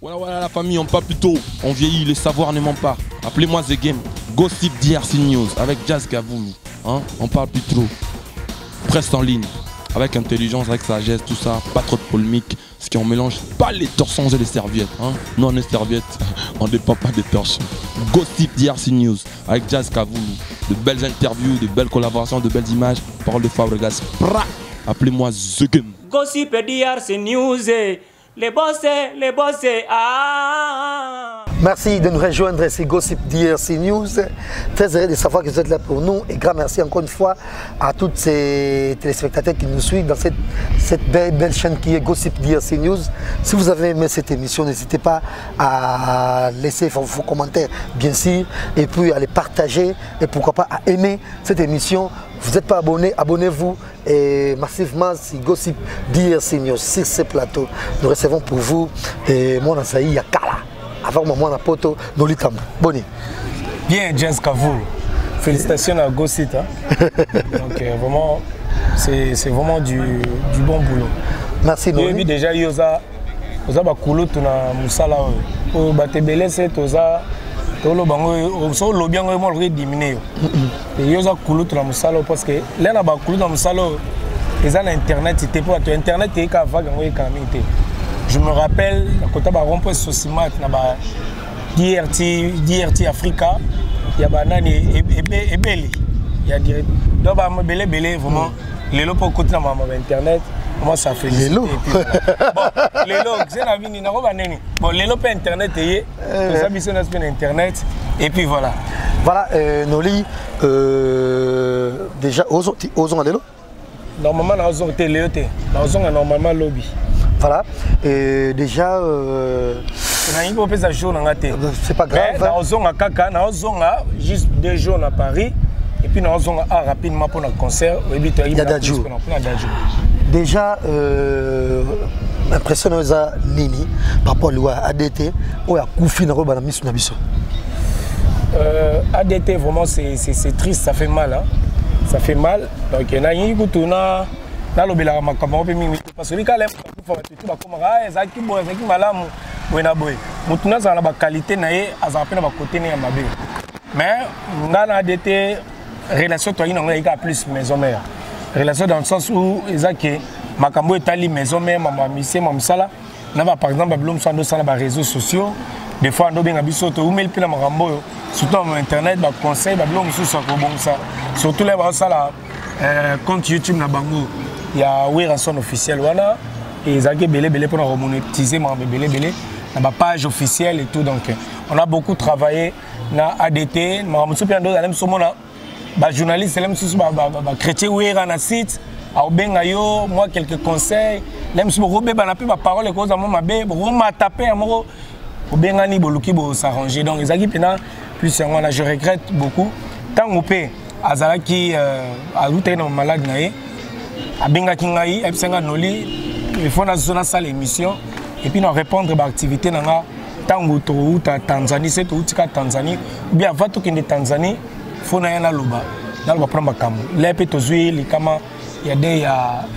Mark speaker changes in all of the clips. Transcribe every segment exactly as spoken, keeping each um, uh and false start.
Speaker 1: Voilà, voilà la famille, on parle plus tôt, on vieillit, les savoirs ne mentent pas. Appelez-moi The Game, Gossip D R C News avec Jazz Gavoulou. Hein? On parle plus trop. Presse en ligne, avec intelligence, avec sagesse, tout ça, pas trop de polémique. Ce qui on mélange pas les torsons et les serviettes. Hein? Nous on est serviettes, on ne dépend pas des torchons. Gossip D R C News avec Jazz Gavoulou. De belles interviews, de belles collaborations, de belles images. Parole de Fabregas. Appelez-moi The Game.
Speaker 2: Gossip D R C News. Les bossés, les bossés, ah.
Speaker 3: Merci de nous rejoindre, c'est Gossip D R C News. Très heureux de savoir que vous êtes là pour nous. Et grand merci encore une fois à tous ces téléspectateurs qui nous suivent dans cette, cette belle, belle chaîne qui est Gossip D R C News. Si vous avez aimé cette émission, n'hésitez pas à laisser vos, vos commentaires, bien sûr, et puis à les partager et pourquoi pas à aimer cette émission. Vous n'êtes pas abonné, abonnez-vous et massivement si Gossip D R C News sur ce plateau. Nous recevons pour vous et moi Nasaï Yakala avec moi na poto Nolitam. Bonne.
Speaker 4: Bien Jazz Gavoulou. Félicitations à Gossip. Hein. Donc euh, vraiment c'est vraiment du, du bon boulot.
Speaker 3: Merci Noli.
Speaker 4: Oui, déjà yoza oza ba kulo tuna musala o ba tebele c'est oza tolo bango so lo bien ngo mo le diminuer. Et yoza kulo tuna musala parce que là na ba kulo tuna musala les an internet c'était pour internet et ka vague ngo ekamité. Je me rappelle quand on a rompu ce cinéma na ba D R T D R T Africa il y a banani et belé il y a direct donc ba belé belé vraiment les lots pour côté na ma internet comment ça fait
Speaker 3: les lots
Speaker 4: bon les lots c'est la vie ni na ba neni bon les lots pour internet et tout ça mission sur internet et puis voilà
Speaker 3: voilà euh, Noli euh, déjà aux aux les lots
Speaker 4: normalement na aux télé yoté na aux normalement lobby. Voilà.
Speaker 3: Et déjà, euh,
Speaker 4: c'est
Speaker 3: pas grave.
Speaker 4: Mais juste deux jours à Paris. Et puis nous avons rapidement pour notre concert.
Speaker 3: Il y a des jours. Déjà, euh, impressionnant Nini par rapport à A D T ou à Koufi Naroba Miss Nabiso.
Speaker 4: A D T, vraiment, c'est triste, ça fait mal. Hein. Ça fait mal. Donc, il y a une parce que les gens qualité mais on a des relations plus maison mère relation dans le sens où ils ont makambo etali maison mère maman mission maman sala par exemple sur les réseaux sociaux des fois on a biso to mail pina makambo surtout sur internet ba conseil ba blom sur ça surtout les ba sala compte YouTube na bango. Il y a oui rançon officiel voilà et ils ont belé belé pour remonétiser ma belé belé dans ma page officielle et tout donc on a beaucoup travaillé na A D T ma muso pia ndo même somo na ba journaliste même sous ba ba chrétien oui na site au benga yo moi quelques conseils même sous robé ba na pe ba parole cause à moi mabe bo ma taper amoro au benga ni boluki bo s'arranger donc ils ont pena plus moi je regrette beaucoup tant on peut azalaki a route na malade na Abenga Kingaï, Epsenga Noli, il faut dans une salle émission et puis nous répondre à l'activité dans la Tango ou Tanzanie, c'est tout ce Tanzanie, ou bien avant tout qu'il y ait Tanzanie, il faut aller à Loba, dans le prendre Kamu. Les pétozui, les Kama, il y a des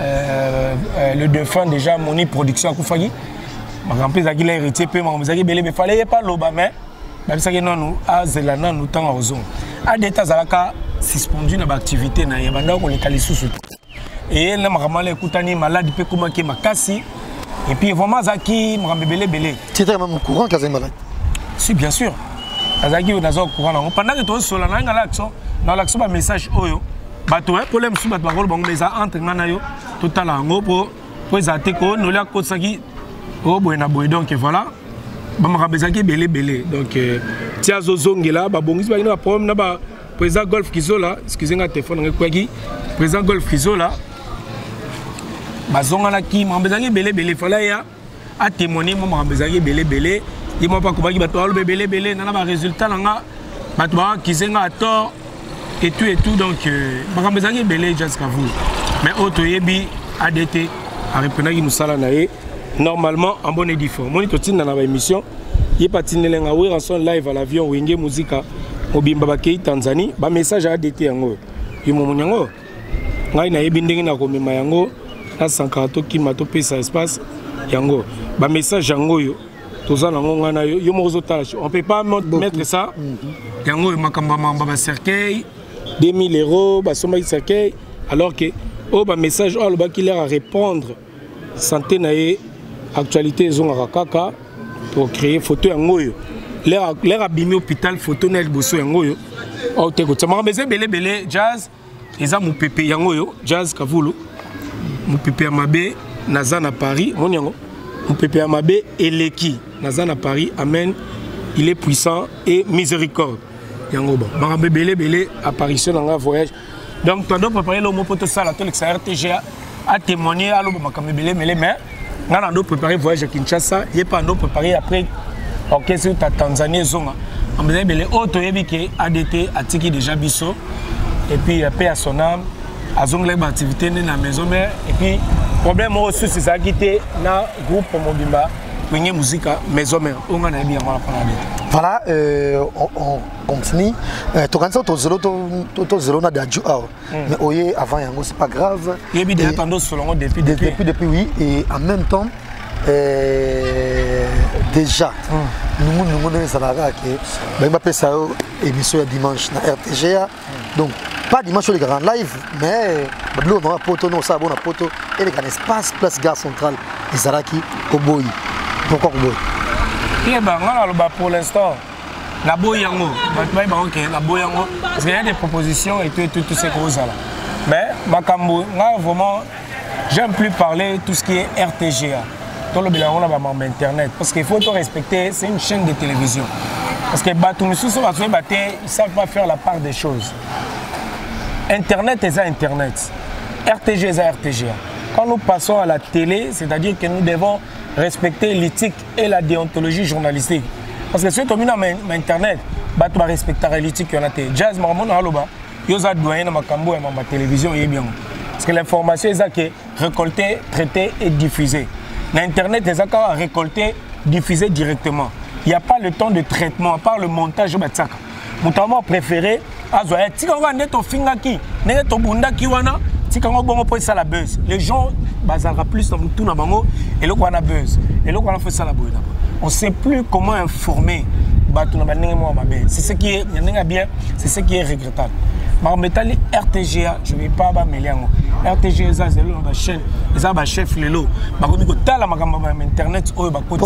Speaker 4: le défunt déjà Moni Production à Koufagi. Ma grand-père a dit l'héritier, puis ma mère il fallait pas Loba, mais même ça que nous, à Zelana, nous temps en zone. À des tas à la suspendu dans l'activité, il y a des gens qui sont et là vraiment les koutani malade peut comment qui makasi et puis vraiment zaki mrambe belé belé
Speaker 3: tu étais même au courant quand est malade
Speaker 4: si bien sûr azaki on a au courant pendant que toi sur la nanga l'action dans l'action ba message oyo bato hein problème sous bato ba bango mais entre ngana yo total ngo pour pour zate ko no la ko saki oh boy na boy donc voilà ba mrambe zaki belé belé donc tia zozongela ba bongisi ba ina problème na ba président Golf Kizola excusez-moi téléphone ngkwagi président Golf Kizola bazongana ki mambezangi belé belé fala ya a témoigner mo mambezangi belé belé il m'a pas compris bato alo belé belé nana ba résultat nga bato ba kizenga à tort et tout et tout donc mambezangi belé Jazz Gavoulou mais auto yebi A D T a reprenaki nous sala naé normalement en bonne édition monito tin na ba émission yi patinele nga we ranson live à l'avion wenge musica obimba bakei Tanzanie ba message à A D T yango yimo munyango ngai na yebi ndenge na komema yango na sankarato ki mato pesa espace yango ba message yango yo toza nango ngana yo moko zotala on peut pas mettre ça yango makamba mamba ba cercueil deux mille euros ba soma cercueil alors que oh ba message oh le ba qui leur à répondre santé naé actualité zonga kaka pour créer photo yango yo leur leur abimi hôpital photo na liboso yango yo oh te ko tsama beze belé belé jazz eza mu pepe yango yo jazz kavulu mu pepe ya mabe naza na Paris mon yango mu pepe ya mabe eleki naza na Paris amen il est puissant et miséricorde yango ba mabe belé belé apparition dans un voyage donc toi dois préparer le mot pour tout ça la télé R T G a témoigné à l'eau mabe belé belé mais on a doit préparer voyage à Kinshasa il pas doit préparer après orchestre ta Tanzanie zonga on belé belé auto yebike A D T atiki déjà biso et puis paix à son âme à zongler activité dans la maison mère et puis problème aussi c'est ça qui était na groupe Mobimba Wenge musique maison mère on a bien
Speaker 3: voilà euh, on, on continue tu quand ça tu zéro tu tu zéro na d'adju mais oye avant yango c'est pas grave
Speaker 4: et puis déjà tendance selon depuis
Speaker 3: depuis depuis depuis oui et en même temps euh, déjà nous nous nous ça va que ben va ça émission dimanche na R T G A donc pas dimanche sur les grands live mais bleu on a poto non ça bon poto et les grands espace place gare centrale Izaraki Koboyi pourquoi Koboyi
Speaker 4: et ben on pour l'instant la boyango ba ba OK la boyango parce qu'il y a des propositions et tout tout tout ces choses là mais makambo nga vraiment j'aime plus parler tout ce qui est R T G A tout le bilan on a ba internet parce qu'il faut tout respecter c'est une chaîne de télévision parce que ba tout monsieur ça va faire battre ils savent pas faire la part des choses. Internet est Internet, R T G est R T G. Quand nous passons à la télé, c'est-à-dire que nous devons respecter l'éthique et la déontologie journalistique. Parce que si tu as Internet, tu vas respecter l'éthique. Jazz, Marmon, Haloba, Yosa Douane, Makambo et ma télévision, parce que l'information est récoltée, traitée et diffusée. L'Internet est récoltée, diffusée directement. Il n'y a pas le temps de traitement, à part le montage. Mon temps préféré, les gens bazaront plus dans tout nabango et le quoi na buzz et le quoi na fait ça la boue. On sait plus comment informer c'est ce qui est bien, c'est ce qui est regrettable. Mais R T G A, je ne vais pas mêler R T G A, c'est la chaîne, c'est la chef Lelo. Internet,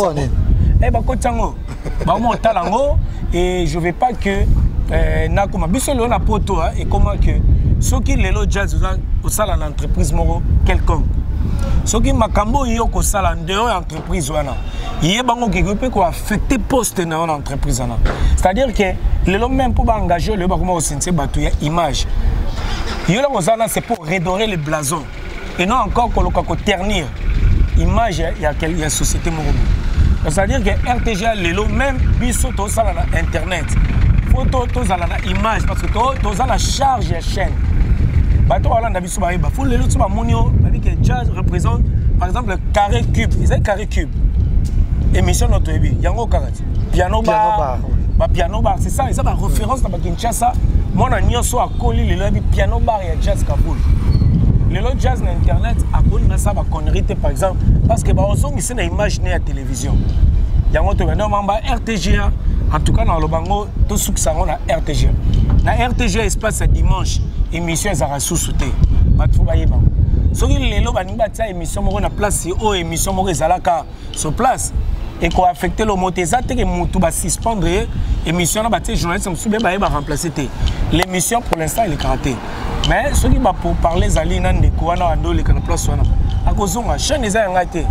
Speaker 4: et je ne veux pas que nakoma biso le na poto et comment que ceux qui Lelo Jazz au sala l'entreprise moro quelconque ceux qui makambo yo ko sala ndeo entreprise wana yé bango ke peut ko affecter poste na entreprise wana c'est-à-dire que Lelo même pour engager le ba comment aussi batu ya image yo la kozana c'est pour redorer les blasons et non encore ko loka ko ternir image ya quelle ya société moro c'est-à-dire que R T G A Lelo même biso to sala na internet photo tous à la image parce que tous à la charge de chaîne bateau voilà on a vu sur il faut les autres monio que Jazz représente par exemple le carré cube ils ont carré cube émission notre il y a un carré piano bar ba piano bar c'est ça ils ont la référence dans Kinshasa moi on a nié soit collé le piano bar et Jazz Kaboul les autres Jazz na internet à cause de ça va connerie par exemple parce que bah on sont ici na image à télévision il y a un autre R T G A en tout cas dans le bango tout ce que ça on a R T G A na R T G A espace dimanche émission za sous-souté ba tout ba yeba so ki lelo ba nimba tia émission moko na place o émission moko ezalaka sur place et ko affecter le moteza te que mutu ba suspendre émission na ba tia journaliste msube ba yeba remplacer te l'émission pour l'instant elle est ratée mais ce qui va pour parler zali na ndeko wana andole kana place wana akozonga chaîne eza ngate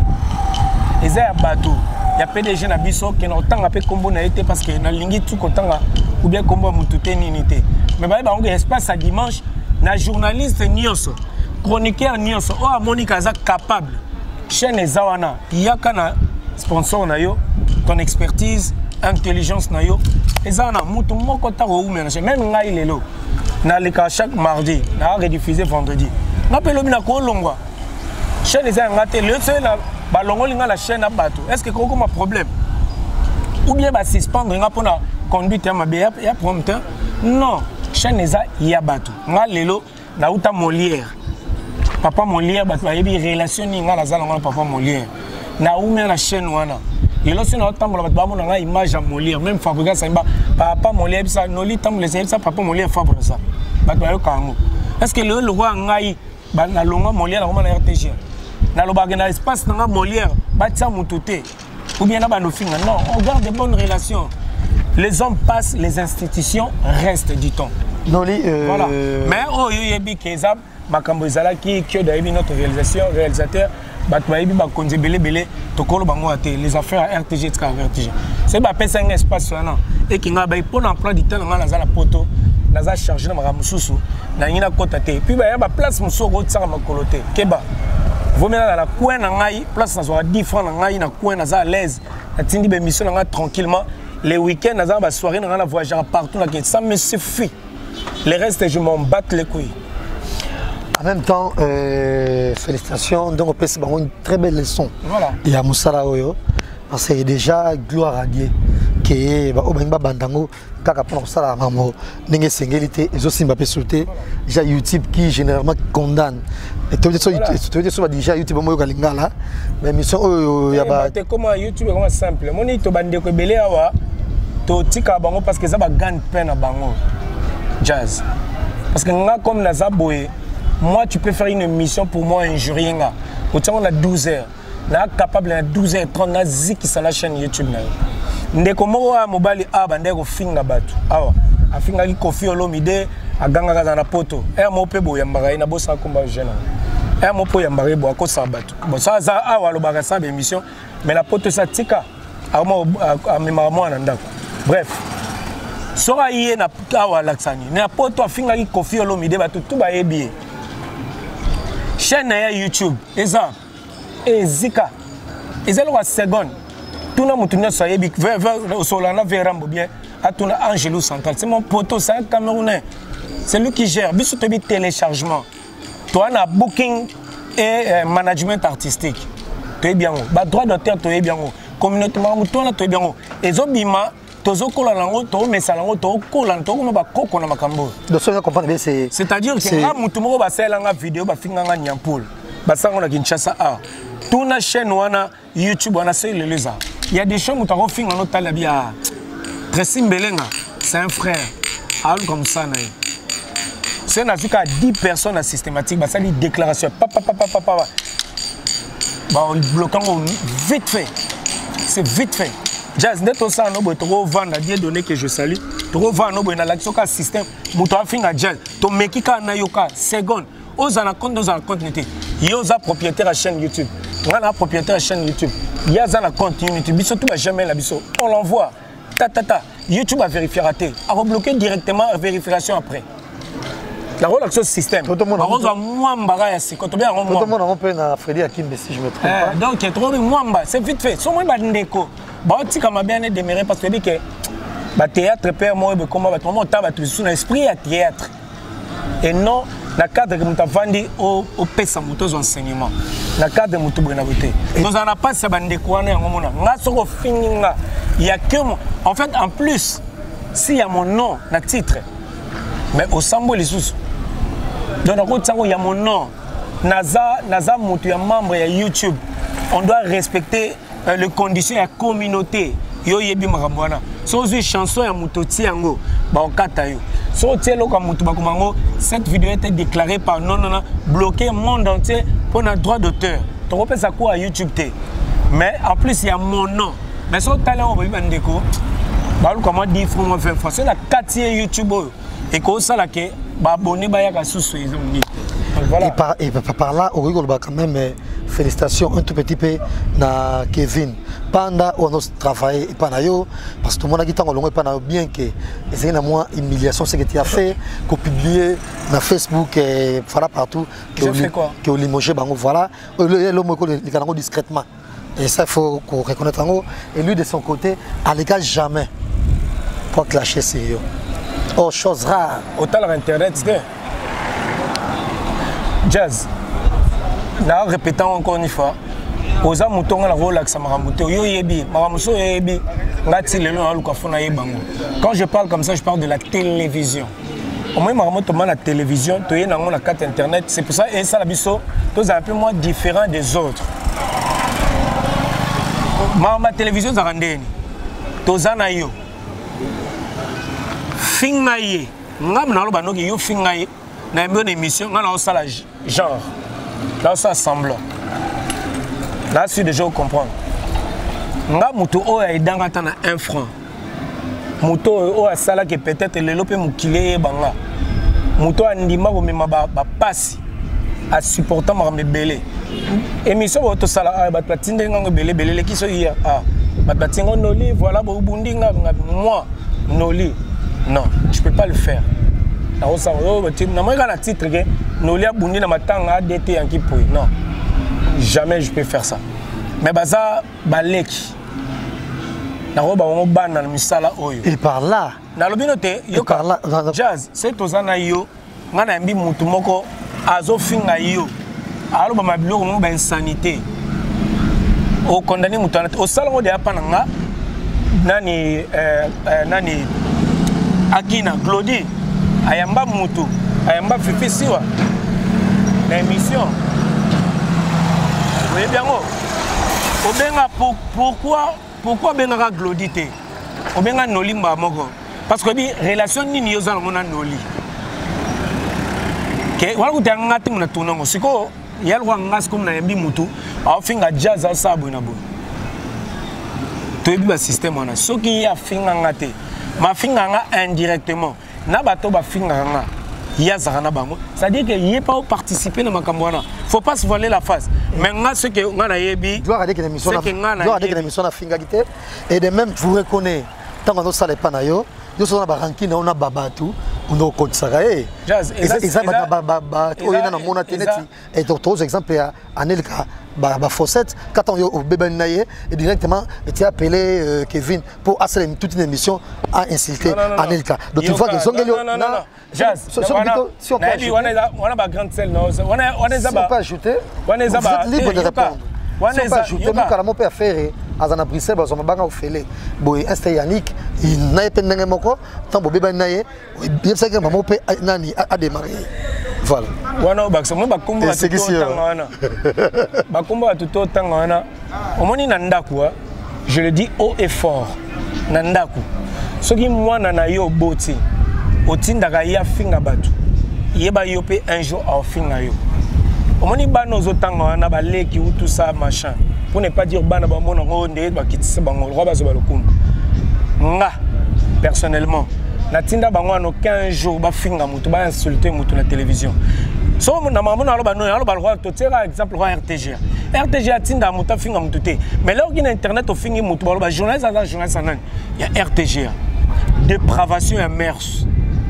Speaker 4: eza ya bateau. Il y a P D G na biso qui n'a tant appelé combo na été parce que na lingi tout kotanga ou bien combo mututé ninité mais ba ba on espace à dimanche na journaliste nyonso chroniqueur nyonso o Monica za capable chaîne ezawana yaka na sponsor na yo ton expertise intelligence na yo ezana mutu moko ta o umena même ngai lelo na leka chaque mardi na rediffuser vendredi na pelo bina ko longwa chaîne ezanga te le seul balongo linga la chaîne à bateau est-ce que koko ma problème ou bien ba suspendre nga pona conduite ya mabe ya prompteur non chaîne eza ya bateau nga lelo na uta Molière papa Molière bato ba yebi relation nga la zala nga papa Molière na umia na chaîne wana Et là, si on a autant de image à Molière, même Fabrica Saïba, papa Molière, ça, Noli, tant que les ça, papa Molière, Fabrica ça. Est-ce que le roi Ngaï, na longa Molière, na R T G, na le bagage espace, na Molière, bâtiment moutouté, ou bien na banofinga. Non, on garde de bonnes relations. Les hommes passent, les institutions restent, dit-on.
Speaker 3: Noli, euh...
Speaker 4: voilà. Mais oh, il y a des Kezab, Makambo Zalaki, qui est notre réalisation, réalisateur. Les affaires à R T G, R T G. C'est un espace et qui a un emploi du temps dans la poto, dans la charge de ma moussou, dans la côte. Puis il y a une place moussou au tsar ma coloté. Keba. Vous mettez dans la coin dans la place dans la dix francs dans la coin dans la l'aise. La tindi be mission tranquillement. Les week-ends dans la soirée dans la voyage partout là ça me suffit. Le reste je m'en bats les couilles.
Speaker 3: En même temps, euh, félicitations, donc on peut se faire une très belle leçon.
Speaker 4: Voilà.
Speaker 3: Et à Moussala Oyo, parce que déjà, gloire à Dieu, qui est au Benga Bandango, Kaka pour ça, maman, n'est singélité, et aussi m'a sauté. Déjà YouTube qui généralement condamne. Et tu veux dire sur déjà YouTube, moi, Galinga là, mais mission, il y a pas.
Speaker 4: Comment YouTube est comment simple. Mon ito bande ko belé awa, to tika bango parce que ça va gagner peine à bango. Jazz. Parce que nga comme na zaboé. Moi, tu peux faire une émission pour moi injurier. Autant on a douze heures. Là, capable à douze heures trente, na zik sur la chaîne YouTube. Ndeko mo a mobile a bandeko finga batu. Awa, a finga ki kofi olomide a ganga kaza na poto. E mo pe bo yambara ina bosa komba jeune. E mo po yambara bo ko sa batu. Bon ça ça awa lo baka sa émission, mais la poto ça tika a mo a mema mo na ndako. Bref. Sora yé na awa laksani. Na poto a finga ki kofi olomide batu tout ba ebi. Chaîne YouTube, exemple, et Zika, ils ont la seconde. Tout le monde est soyez au Solana Vérambo bien, à tout Angelo Central. C'est mon poteau, c'est un Camerounais. C'est lui qui gère. Bis tu téléchargement. Toi, on a booking et management artistique. Tu es bien. Bah droit d'auteur, tu es bien. Communauté, tu es bien. Et Zobima. C'est-à-dire que là, mutumo ba sala nga vidéo ba finga nga nyampoul. Ba sanga na Kinshasa a. Tout na chaîne wana YouTube wana c'est le leza. Il y a des choses mutaro finga no talabia. Presim Belenga, c'est un frère. Al comme ça na. C'est na zuka dix personnes à systématique ba sali déclaration. Papa papa papa. Ba on bloquant vite fait. C'est vite fait. Jazz net ça no bo to vendre Dieu donné que je salue to vendre no bo na l'action ka système muto afinga jazz to mekika na yoka seconde ozana compte ozana compte nete yoza propriétaire à chaîne YouTube ngana propriétaire à chaîne YouTube yaza na compte YouTube biso tout ba jamais la biso on l'envoie ta ta ta YouTube a vérifié raté a rebloquer directement vérification après la relation système on va mwamba ya siko to bien on
Speaker 3: mwamba on peut na Freddy Akimbe si je me trompe pas
Speaker 4: donc il trop mwamba c'est vite fait so moi ba ndeko bah tu comme bien démarrer parce que dit que bah théâtre père moi comment bah tout le monde t'a battu sous l'esprit à théâtre et non la cadre que nous t'avons au au pesa motos enseignement la cadre moto brena beauté nous en a pas ça bande quoi na ngomona nga soko fininga il y a que en fait en plus s'il y a mon nom na titre mais au sambo les sous dans la route il y a mon nom naza naza moto ya membre ya YouTube on doit respecter Euh, les conditions de la communauté. Yo yebi makamwana. So une chanson ya mutoti yango ba okata yo. So tielo ka mutu ba kumango cette vidéo a été déclarée par non non non bloqué monde entier pour un droit d'auteur. Tu repères ça quoi à YouTube té. Mais en plus il y a mon nom. Mais so talent on va y ndeko. Ba lu comment dire francs vingt francs. C'est la quartier YouTube et ko ça là que ba abonné ba ya ka susu ils ont dit. Voilà.
Speaker 3: Et par, et par, par là, on rigole quand même, félicitations un tout petit peu à Kevin. Pendant où on a travaillé, et pendant yo, parce que tout le monde a dit que bien que c'est une humiliation ce que tu as fait, qu'on publié sur Facebook et voilà partout, que on limogé, voilà, l'homme est discrètement. Et ça, il faut qu'on reconnaisse en haut. Et lui, de son côté, à l'égal jamais pour clasher c'est yo. Oh, chose rare.
Speaker 4: Autant l'internet, c'est Jazz, na répétant encore une fois, oza mutonga la relax maramuto yo yebi, maramuso yebi, ngati lelo na luka fona yebango. Quand je parle comme ça, je parle de la télévision. Au moins maramuto ma la télévision, to yena ngona carte internet, c'est pour ça et ça la biso, tous un peu moins différent des autres. ma télévision za randeni tozana yo finga ye ngam na lo banoki yo finga ye na une émission ngana osala genre là ça semblant là si déjà comprendre nga muto o ya idanga tana un franc muto o asala que peut-être le lope mukile banga muto andima ko mema ba passe à supporter ma belé émission auto sala ba platinde nga belé belé le kiso ya ah ba platingo noli voilà bo bundi nga moi noli non je peux pas le faire na osa o na moi kana titre que noli a bundi na matanga A D T en kipoy non jamais je peux faire ça mais baza baleki na roba on bana na misala oyo
Speaker 3: et par là
Speaker 4: na lobino te yo
Speaker 3: par là
Speaker 4: jazz c'est tozana yo ngana mbi mutu moko azo finga yo aloba mabilo mo ba insanité o condamné mutu o salongo de apananga nani euh, euh, nani akina glodi ayamba mutu ayamba fifi siwa na émission oui bien go obenga pour pourquoi pourquoi benga glodi te obenga noli mba moko parce que bi relation nini yo za mona noli ke wala kutanga ngati mna tunango siko yalwa ngas comme na yambi mutu a finga jazz sa bona bo to bi ba système wana soki ya finga ngate ma finga nga indirectement na bato ba finga nga ya zana bango ça dit que y est pas participer na makambo wana faut pas se voiler la face mais nga ce que nga na yebi
Speaker 3: doit dire que l'émission doit dire que l'émission na finga gite et de même vous reconnaît tant qu'on ça les panayo yo so na ba ranking on a babatu on a code sarae
Speaker 4: jazz
Speaker 3: et ça ba ba ba to ina na mona teneti et d'autres exemples à Anelka ba ba Fossette quand on yo au bébé naye et directement tu as appelé Kevin pour assurer toute une émission à insulter Anelka donc tu vois que sont
Speaker 4: non non non jazz
Speaker 3: si on peut ajouter
Speaker 4: on a ba grande celle non on a on est
Speaker 3: on peut ajouter
Speaker 4: on est
Speaker 3: libre de répondre on est ajouter nous carrément peut faire azana Bruxelles bazo mabanga ofele boy este Yannick il n'a pas ndenge moko tant bébé naye bien ça que maman peut nani a démarrer voilà
Speaker 4: wana bakso mo bakombo ba tout tanga wana bakombo ba tout tanga wana omoni na ndaku je le dis haut et fort na ndaku soki mwana na yo boti otindaka ya finga batu yeba yo pe un jour au finga yo omoni bano zo tanga wana baleki ou tout ça machin pour ne pas dire bana ba mona ngonde ba kitisa bango ro ba zo ba lokumu nga personnellement natinda bango no quinze jours ba finga mutu ba insulter mutu na télévision so na maman na loba no ya loba ro to tera exemple ro R T G R T G atinda mutu finga mutu te mais là qui na internet au fingi mutu ba journaliste à journaliste nan il y a R T G dépravation et mers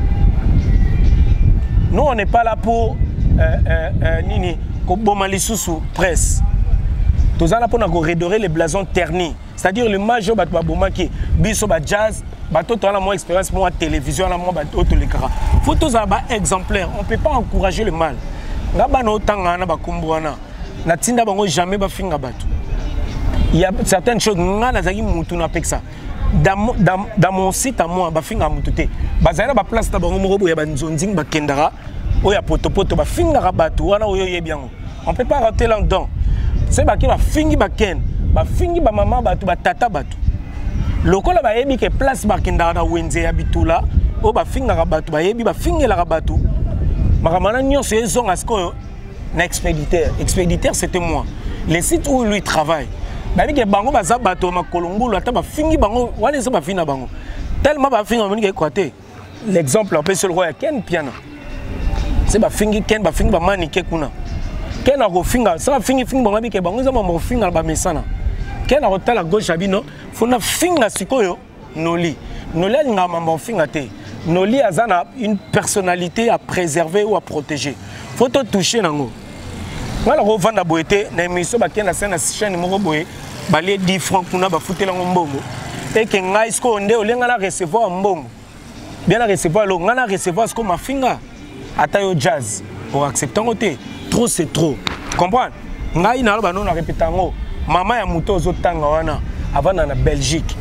Speaker 4: nous on n'est pas là pour euh, euh, euh, nini ko bomali susu presse tous là pour na redorer les blasons ternis c'est-à-dire le major bat bomaki biso ba jazz bato to la moins expérience moi télévision la moi bato to l'écran photos à ba exemplaire on peut pas encourager le mal ngaba no tanga na ba kumbwana na tinda bango jamais ba finga bato il y a certaines choses ngana zaki mutu na peksa dans dans dans mon site à moi ba finga mutu te bazana ba place ta bango moko boya ba nzonzing ba kendara oya poto poto ba finga bato wana oyo yebiango on peut pas rater là-dedans c'est ba ki ba fingi ba ken ba fingi ba maman bato ba tata bato lokola ba yebi ke place ba kenda na wenze ya bitula o ba finga bato ba yebi ba fingela bato makamana nyonso ezonga sikoyo na expéditeur expéditeur c'était moi les sites où lui travaille ba bi ke bango baza bato makolongulu ata ba fingi bango wana ça ba fina bango tellement ba finga moni ke côté l'exemple on peut se le roi Ken piano c'est ba fingi Ken ba fingi ba mani ke kuna Ken a go finga ça fingi fingi bango bi ke bango za mo finga ba mesana Ken a rota la gauche abino fona finga sikoyo noli noli nga mambo finga te noli azana une personnalité à préserver ou à protéger faut te toucher nango wala ko vanda boete na émission ba kena scène chaîne moko boye balé dix francs kuna ba futela ngombongo et que nga isko nde olenga la recevoir mbongo bien la recevoir lo nga na recevoir ce ko ma finga atayo jazz pour accepter ngote trop c'est trop comprendre nga ina lo ba non na répéter ngo maman ya muto zo tanga wana avant na Belgique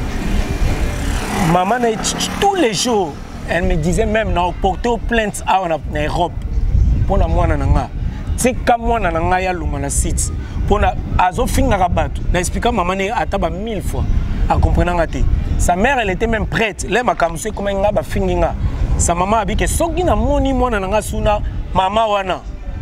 Speaker 4: maman tous les jours elle me disait même na porter plainte à en Europe pour na mwana nanga tika mwana na ngai alunga na site pona azofinga bato na expliquer maman ne ataba mille fois a comprendre ngate sa mère elle était même prête les makamuse comme nga ba finginga sa maman abi ke soki na moni mwana na nga suna mama wana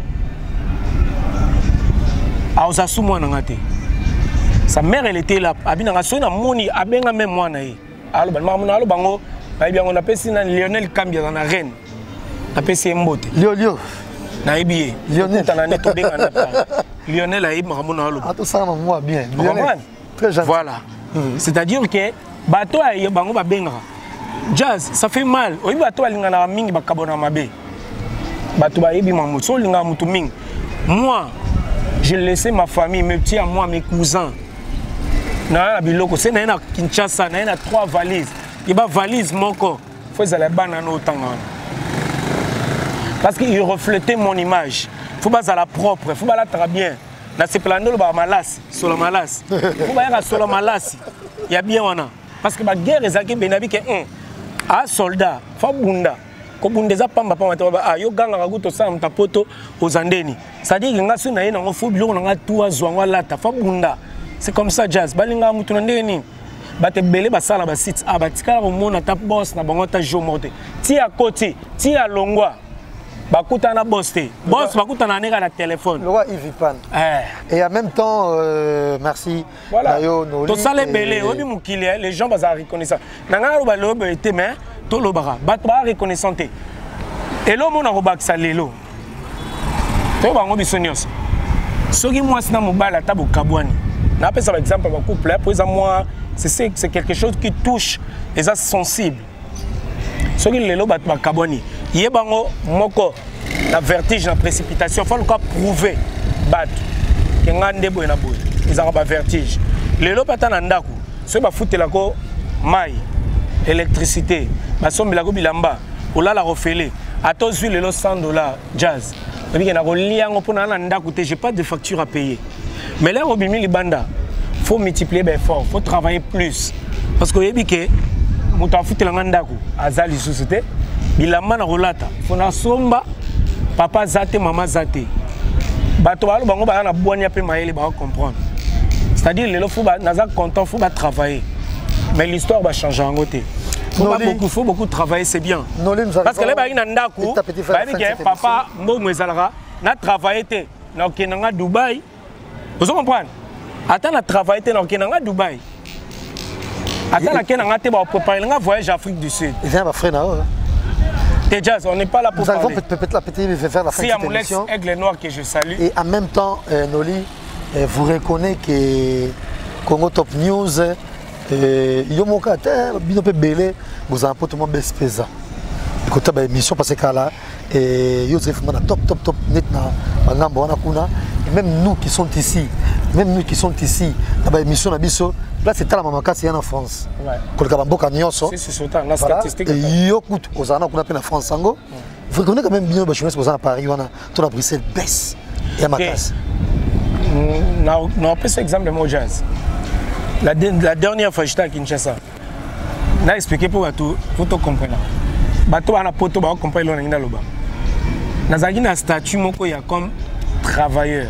Speaker 4: a osasu mwana ngate sa mère elle était là abi na nga suna moni abenga même mwana e alo ba maman alo bango ba bien on appelle na Lionel Kambia na reine appelle c'est mbote
Speaker 3: Lio Lio
Speaker 4: na ebiye
Speaker 3: Lionel
Speaker 4: tanane to benga na Lionel a makamuna alo
Speaker 3: ah tout ça moi bien
Speaker 4: Lionel
Speaker 3: très gentil
Speaker 4: voilà mm. C'est-à-dire que bato a bango ba benga jazz ça fait mal oyi bato alinga na mingi bakabona mabe bato ba yebi mamu so linga mutu mingi moi j'ai laissé ma famille mes petits à moi mes cousins na biloko c'est na Kinshasa na na trois valises il ba valise moko faut ça la banane otanga parce qu'il reflétait mon image. Il faut pas à la propre, il faut pas la très bien. Dans ce plan, il y a malas, sur la malas. Il faut pas sur la malas. Il y a bien wana. Parce que la guerre est qui benabi que un ah soldat, faut bunda. Ko bunda za pamba pamba to ah yo ganga raguto sa mtapoto ozandeni. Ça dit que ngasu na yena ngo bilo nga tuwa zwangwa lata faut bunda. C'est comme ça jazz. Balinga mutu na ndeni. Bate belé basala ba site ah batikala ko mona ta boss na bango ta jo morte. Ti à côté, ti à longwa. Bakuta na boss te. Boss bakuta na neka na téléphone.
Speaker 3: Le roi Yves Pan. Eh. Et en même temps, euh, merci.
Speaker 4: Voilà. Tout ça les belé, obi mukili, les gens baza reconnaissant. Nanga ro ba lobe été mais to lobara. Bat ba reconnaissant te. Et lo mona robak sa lelo. To bango bisonios. Soki moi sina mobala tabu kabwani. Na pesa par exemple ba couple là pour moi c'est c'est quelque chose qui touche les as sensibles. Soki lelo bat ba kabwani. Yebango moko la vertige la précipitation faut le cas prouver bat que ngande boy na boy ils ont pas vertige lelo patana ndaku so ba futela ko mai électricité ba sombi la ko bilamba ola la refélé ato zui lelo cent dollars jazz parce que na ko liango pona na ndaku te j'ai pas de facture à payer mais là au bimi libanda faut multiplier ben fort faut travailler plus parce que yebi ke muta futela ndaku azali société bilamba na rolata fona somba papa zate mama zate bato balo bango ba na boania pe maele ba comprendre c'est-à-dire lelo faut ba naza content faut ba travailler mais l'histoire va changer en côté faut pas beaucoup faut beaucoup travailler c'est bien parce que les ba ina ndaku ba bi ke papa mbo mwezalaka na travailler te na kenanga Dubaï vous comprenez attends na travailler te na kenanga Dubaï attends na kenanga te ba préparer nga voyage Afrique du Sud
Speaker 3: il vient ba frère na
Speaker 4: Jazz, on n'est pas là pour
Speaker 3: parler. Nous allons peut-être la petite faire la fin de cette émission.
Speaker 4: Si Aigle Noir que je salue.
Speaker 3: Et en même temps, euh, Noli, euh, vous reconnaissez que Congo Top News, Yomoka, Binope Belé, vous avez un peu tout le monde bespesa. Écoutez, l'émission parce que là, Yosef Mana top top top net na ngambo wana kuna. Même nous qui sommes ici, même nous qui sommes ici, dans l'émission na biso. Là, c'est la maman qui est en France. Quand on a un
Speaker 4: c'est c'est la statistique.
Speaker 3: Et écoute, aux années qu'on appelle en France, vous connaissez quand même bien que je suis à Paris, on a Bruxelles baisse et à ma classe.
Speaker 4: On a pris cet exemple de mon jazz. La dernière fois que j'étais à Kinshasa, on a expliqué pour tout, pour tout comprendre. Bateau a poto ba comprendre lo na loba. Nazaki na statut moko ya comme travailleur.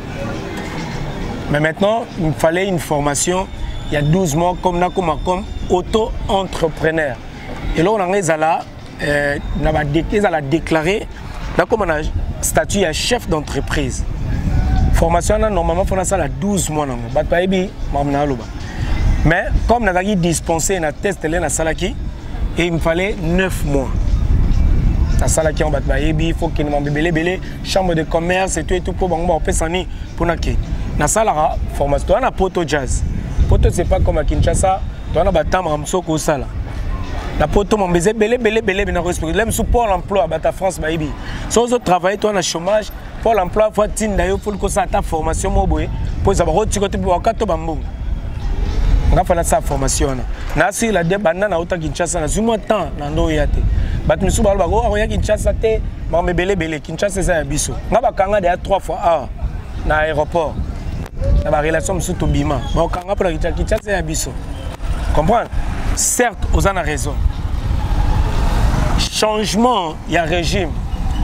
Speaker 4: Mais maintenant, il me fallait une formation. Il y a douze mois comme comme comme auto-entrepreneur. Et là on a là euh on a déclaré là comme on a statut à chef d'entreprise. Formation là normalement faut ça là douze mois non. Ba payebi mamna loba. Mais comme on a dispensé na test là na salaki et il me fallait neuf mois. La salaki on ba payebi il faut qu'il m'a belé belé chambre de commerce et tout et tout pour bango on peut s'ani pour na ki. Na sala formation na poto jazz. Poto c'est pas comme à Kinshasa, tu as un bâtiment en soko sala. La poto mon baiser belé belé belé bien respecté. Même sous Pôle emploi bata France baby. Sans autre travail toi na chômage, Pôle emploi faut tin d'ailleurs faut que ça ta formation mo boy. Pour ça ba tu côté pour kato bambo. On va faire sa formation. Na si la debanda na auta Kinshasa na zumo temps na ndo yate. Bat misu ba ba go ya Kinshasa te, ma me belé belé Kinshasa ça biso. Nga ba kanga de trois fois ah na aéroport. La relation sous Tobima. Bon, quand on a pris la Kinshasa, c'est abyssal. Comprendre? Certes, on a raison. Changement, il y a régime.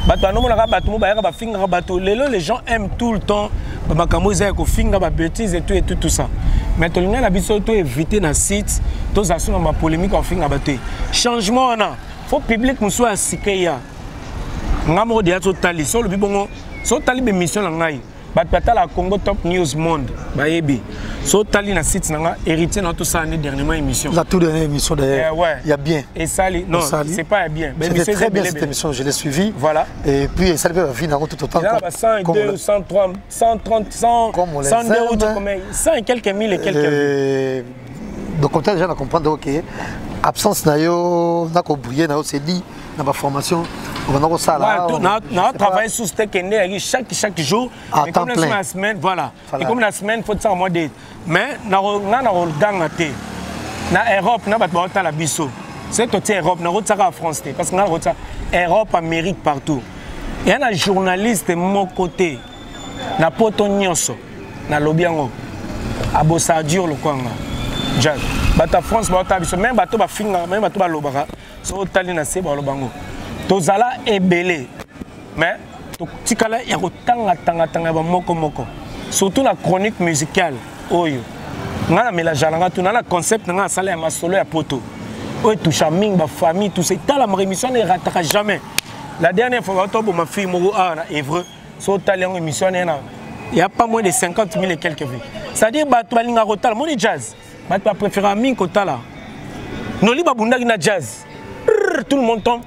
Speaker 4: bato anomo na bato mo bayaka ba finga bato lelo les gens aiment tout le temps ba makambo za ko finga ba bêtises et tout et tout tout ça mais to linga na biso to éviter na site to za suna ma polémique en finga bato changement na faut public muso asikeya ngamo dia to tali so le bibongo so tali be mission na ngai bato batala Congo Top News Monde bayebi so tali na site na nga héritier na tout ça année dernièrement émission
Speaker 3: la toute dernière émission d'ailleurs
Speaker 4: eh, ouais.
Speaker 3: Il y a bien
Speaker 4: et ça non c'est pas bien
Speaker 3: c'était très bien cette émission je l'ai suivi
Speaker 4: voilà
Speaker 3: et puis ça va venir tout autant
Speaker 4: comme cent deux cent trois cent trente cent cent deux cent et quelques mille et quelques
Speaker 3: donc on t'a déjà comprendre OK absence na yo na ko briller na yo c'est dit dans ma formation on va ça là
Speaker 4: on a travaillé sur ce technique chaque chaque jour
Speaker 3: et comme
Speaker 4: la semaine voilà et comme la semaine faut ça mois de mais na na na gangaté na Europe na ba ba la biso c'est tout Europe na rota en France parce que na rota Europe Amérique partout et un journaliste mon côté na poto nyonso na lobiango abosa dur le kwanga Jack bata France bata biso même bato ba finga même bato ba lobaka so tali na se ba lobango tozala ebelé mais tikala ya kotanga tanga tanga ba moko moko surtout la chronique musicale oyo ngana mélange langa tout na concept nga sala ya masolo ya poto oyo toucha ming ba famille tout c'est dans la émission ne ratera jamais la dernière fois to bo ma fille moko a na Évreux so tali en émission na il y a pas moins de cinquante mille et quelques vues c'est à dire bato balinga rotal moni jazz bato préférer ming kotala noli babunda na jazz tout le monde tombe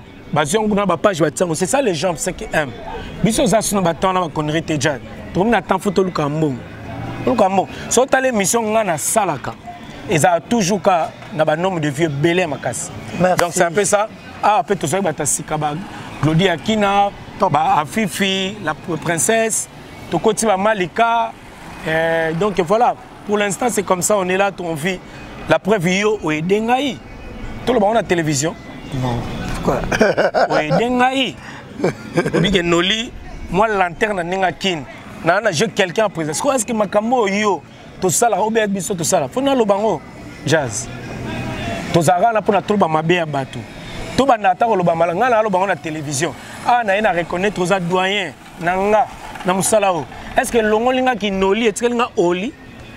Speaker 4: c'est ça les gens qui aiment. Biso za suna bato na ba connerie te jazz. To na temps photo luka mbongo. Luka mbongo. So ta l'émission nga na salaka. Et ça a toujours ka na ba nombre de vieux belé makasi. Donc c'est un peu ça. Ah peut to so ba ta sika ba Claudia Kina, ba Afifi, la princesse, to koti ba Malika. Euh, donc voilà, pour l'instant c'est comme ça on est là on vit la preuve yo o edengai. Tout le monde a la télévision.
Speaker 3: Non. Quoi?
Speaker 4: Oui, dengai. Bige noli, moi lanterne nenga kin. Na na je quelqu'un en présence. Est-ce que makambo yo to sala obé biso to sala. Fona lo bango jazz. To zara na pona troba mabe ya bato. To banda ta lo bamala ngala lo bango na télévision. Ah na ina reconnaître aux doyen nanga na musala o. Est-ce que longo linga ki noli et linga oli?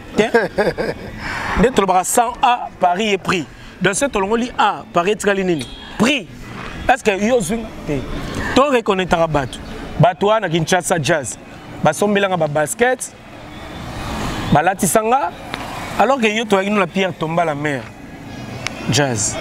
Speaker 4: D'être le cent A Paris est pris. Dans cette longo li A Paris est prix. Est-ce que yo swing to reconnaître à bato bato na Kinshasa jazz basombelanga ba basket balatisanga alors que yo to akino la pierre tomba la mer jazz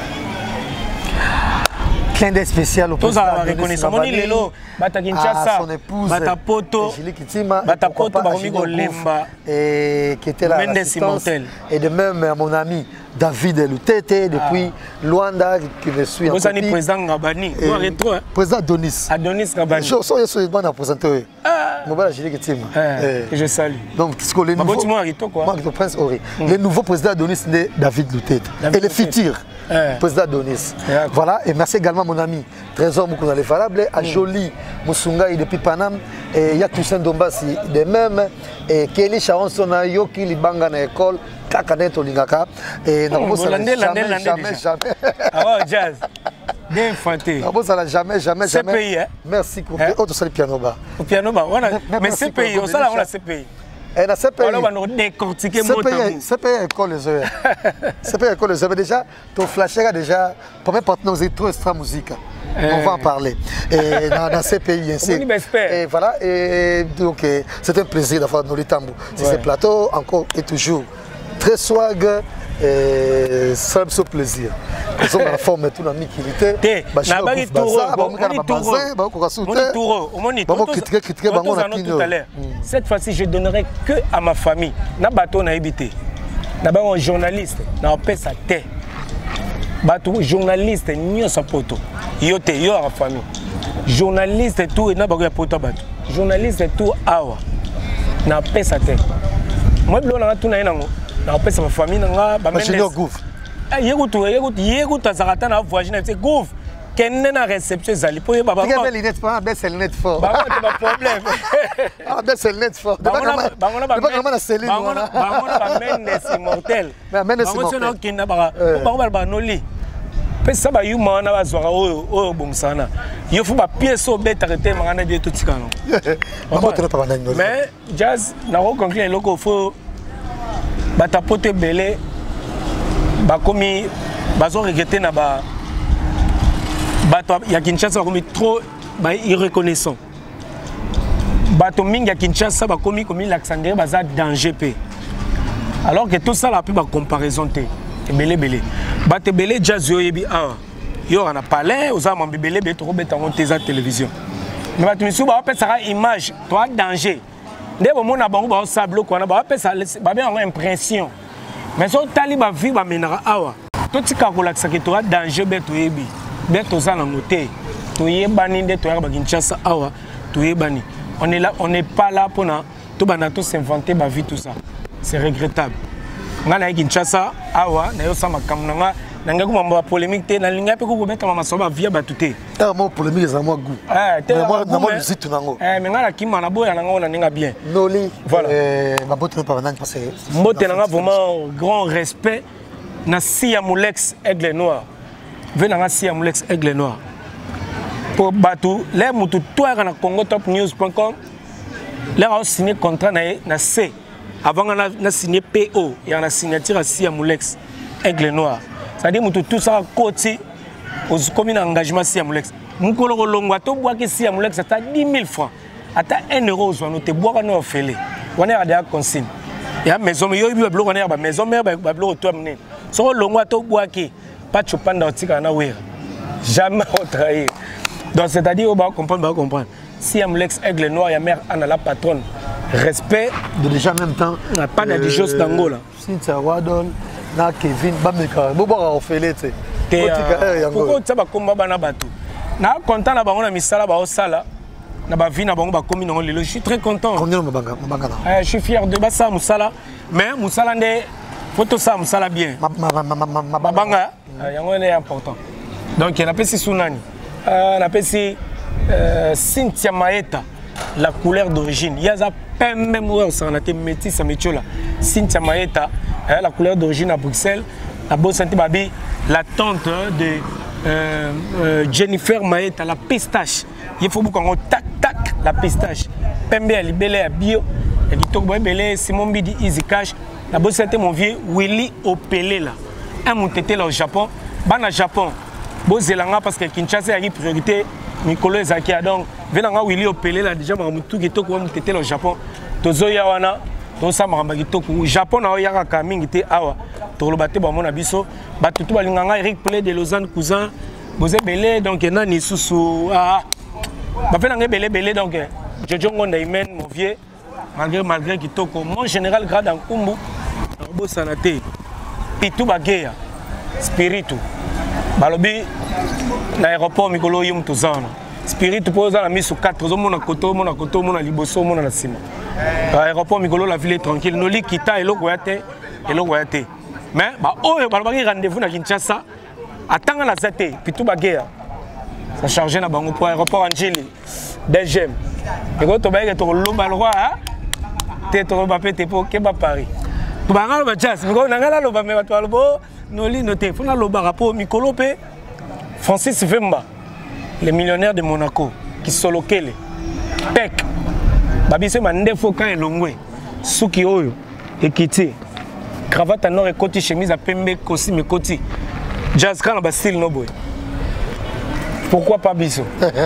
Speaker 3: clin d'œil spécial au
Speaker 4: président la reconnaissance moni lelo bata Kinshasa bata poto bata poto ba migo lemba
Speaker 3: et qui était là et de même à mon ami David Lutete depuis ah. Luanda qui me suit en
Speaker 4: copie. Président Ngabani,
Speaker 3: rétro président Adonis.
Speaker 4: Adonis Ngabani.
Speaker 3: Je suis sur bon à présenter.
Speaker 4: Ah.
Speaker 3: Mon bala Gilles Ketima.
Speaker 4: Et je salue.
Speaker 3: Donc ce que les nouveaux quoi. Le prince Ori. Le nouveau président Adonis né David Lutete et le futur président Adonis. Voilà et merci également à mon ami Trésor Mukuna le valable à Jolie Musungai depuis Paname et il y a Toussaint Dombasi de même et Kelly Sharon Sona Yoki Libanga na école Kakanet Olingaka et non jamais jamais jamais
Speaker 4: ah jazz bien fanté
Speaker 3: non ça jamais jamais jamais
Speaker 4: pays
Speaker 3: merci pour autre salle piano ba
Speaker 4: au piano ba mais c'est pays on ça on a c'est pays
Speaker 3: et na c'est pays
Speaker 4: on va nous décortiquer mon temps
Speaker 3: c'est pays école les heures c'est pays école les heures déjà ton flasher déjà premier partenaire c'est trop extra musique on va en parler et dans, dans ces pays ainsi et voilà et donc c'est un plaisir d'avoir Noli Tambou sur ce plateau encore et toujours très swag et ça me fait plaisir. Ils ont la forme tout la miquilité.
Speaker 4: Na bagi touro, on tout à l'heure. Cette fois-ci, je donnerai que à ma famille. Na bateau na habité. Na ba un journaliste, na paix sa terre. Bateau journaliste ni sa poto. Yo te yo à famille. Journaliste tout na ba poto bateau. Journaliste tout awa. Na paix sa terre. Moi blo na tout na nango. Na paix sa famille nga ba
Speaker 3: mendes.
Speaker 4: Yegutu yegutu yegutu zakata na voyage na c'est gouf. Quelle est la réception zali pour y baba.
Speaker 3: Quelle est l'inet pas baisse le net fort.
Speaker 4: Bah pas problème.
Speaker 3: Ah baisse le net fort. Bah on a bah on a bah comment la cellule.
Speaker 4: Bah on a bah on a mendes immortel.
Speaker 3: Mais mendes immortel.
Speaker 4: Bah on a kinda bah bah bah noli. pe ça ba yuma na bazwaka oyo oyo bomsana yo faut ba pièce au bet arrêter mangana de tout tikano mais jazz na ko conclure loko faut ba tapoter belé ba komi bazo regretter na ba bato ya Kinshasa ba komi trop ba irreconnaissant bato mingi ya Kinshasa ba komi komi l'Alexandrie baza danger pe alors que tout ça la plus ba comparaison té belé belé bato belé jazz yo yebi ah yo on a parlé aux hommes belé belé trop bête en tes télévision mais bato misu ba pe ça image toi danger ndé bo mona bango ba sablo ko na ba pe ça ba bien impression mais so tali ba vie ba menara awa to tika ko la que toi danger beto yebi beto za na noté to yebani ndé to ya ba Kinshasa awa to yebani on est là on n'est pas là pour na to bana to s'inventer ba vie tout ça c'est regrettable ngana Kinshasa awa na yo sama kamnanga nanga ko mamba polémique té na linga pe ko beta mama soba via batuté
Speaker 3: ta mo polémique za mo goût
Speaker 4: eh té
Speaker 3: moi na mo musique nango
Speaker 4: eh mais ngana ki mana boya nanga na ninga bien
Speaker 3: Noli
Speaker 4: voilà
Speaker 3: euh ma botte pas nan parce que
Speaker 4: mbote nanga vraiment grand respect na Sia Moulex Aigle Noir venanga Sia Moulex Aigle Noir pour batu les mutu toi na congo top news point com les a signé contrat na na C avant on a signé P O et on a signature à Sia Moulex Aigle Noir c'est-à-dire mutu tout ça côté aux communes engagement Sia Moulex mukolo kolongwa to bois que Sia Moulex à dix mille francs à un euro on te bois na ofele on est à des consigne ya maison yo bi blo on est ba maison mais ba blo to amener so longwa to bois que pas chopanda otika na wera jamais retrahir donc c'est-à-dire on va comprendre on va comprendre Sia Moulex Aigle Noir ya mère Anna la patronne respect
Speaker 3: de déjà en même temps
Speaker 4: pas de choses d'Angola
Speaker 3: Cynthia Wadon na Kevin bameka bo ba ofele te
Speaker 4: pourquoi ça ba komba bana bato na content na bango na misala ba osala na ba vie na bango ba komi na lelo je suis très content
Speaker 3: combien mabanga mabanga
Speaker 4: eh je suis fier de basa musala mais musala ndé photo ça musala bien mabanga yango est important donc il a pas si sunani on appelle si Cynthia Maeta la couleur d'origine il y a ça même ouais ça on a été métis à métio là Cynthia Maeta la couleur d'origine à Bruxelles la bonne santé babi la tante de euh, euh, Jennifer Maeta la pistache il faut beaucoup qu'on tac tac la pistache pembe elle belé bio et dit to belé Simon Bidi Easy Cash la bonne santé mon vieux Willy Opelé là un moutété là au Japon bana Japon bozelanga parce que Kinshasa a une priorité Mikolo Ezaki donc venanga Willy Opelé là déjà mutu kitoko moutété là au Japon tozoya wana to sa maramba kitoko au Japon na yaka ka mingi te awa to lobate ba mona biso batutu balinganga Eric Pelé de Lausanne cousin boze belé donc na ni susu ah ba venanga belé belé donc Jojo Ngonda Imen mon vieux malgré malgré kitoko mon général grade en Kumbu bo sanate pitu bageya spiritu balobi na aéroport mikolo yum tozana spiritu poza na miso quatre zo mona koto mona koto mona liboso mona na sima aéroport mikolo la ville est tranquille noli kita eloko ya te eloko ya te mais ba oyo balobaki rendez-vous na Kinshasa atanga na zate pitu bageya ça charger na bango pour aéroport Angeli Belgium et quand to ba ke to loba le roi te to ba pete po ke ba Paris to ba ngalo ba jazz mikolo na ngala loba me ba to lobo noli noté fona loba rapport mikolo pe Francis Vemba le millionnaire de Monaco qui solo kele pek babise mande fo kan elongwe suki oyo ekiti cravate nord et koti chemise à pembe kosi me koti jazz kana ba style no boy pourquoi pas biso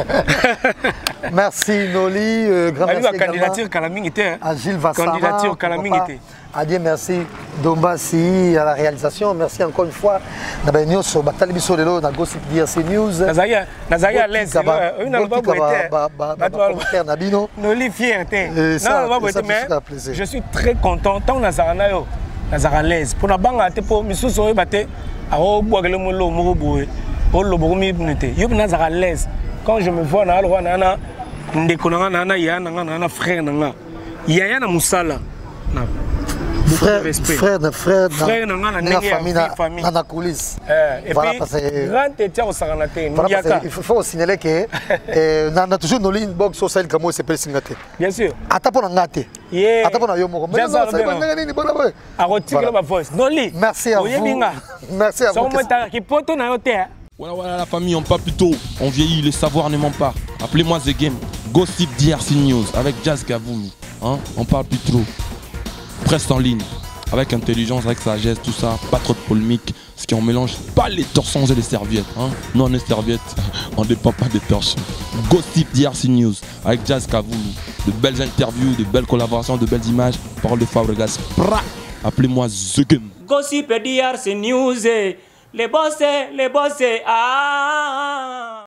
Speaker 3: merci Noli euh, grand merci
Speaker 4: la candidature Kalaming était
Speaker 3: à Gilles Vassama
Speaker 4: candidature Kalaming était
Speaker 3: à dire merci Dombasi à la réalisation merci encore une fois na ba nyoso batali biso lelo na Gossip D R C News
Speaker 4: nazaya nazaya à l'aise une alba boité
Speaker 3: ba na bino
Speaker 4: Noli fierté non alba boité mais je suis très content tant nazarana yo nazara à l'aise pour na banga te po misuso oyo baté a o boagele mo lo mo boé o lo bo mi bunete yo nazara à l'aise quand je me vois na alwa na ndeko na na na ya na na frère na ya ya na musala na
Speaker 3: frère frère de frère
Speaker 4: frère na na
Speaker 3: famille na na coulisse
Speaker 4: et puis grand était au saranate
Speaker 3: il faut signaler que na toujours Noli inbox au sel comme c'est pas singate
Speaker 4: bien sûr
Speaker 3: ata pona ngate ata pona yo moko mais
Speaker 4: a retirer la voice Noli
Speaker 3: merci à vous merci à vous
Speaker 4: so mo ta ki poto na yo te
Speaker 1: Voilà, voilà la famille, on parle plus tôt. On vieillit, le savoir ne ment pas. Appelez-moi The Game. Gossip D R C News avec Jazz Gavoulou. Hein? On parle plus trop. Presse en ligne. Avec intelligence, avec sagesse, tout ça. Pas trop de polémique. Ce qui on mélange pas les torsons et les serviettes. Hein? Non, on est serviettes. On ne dépend pas des torchons. Gossip D R C News avec Jazz Gavoulou. De belles interviews, de belles collaborations, de belles images. Parole de Fabregas. Appelez-moi The Game.
Speaker 2: Gossip D R C News. Les bossés, les bossés. Ah.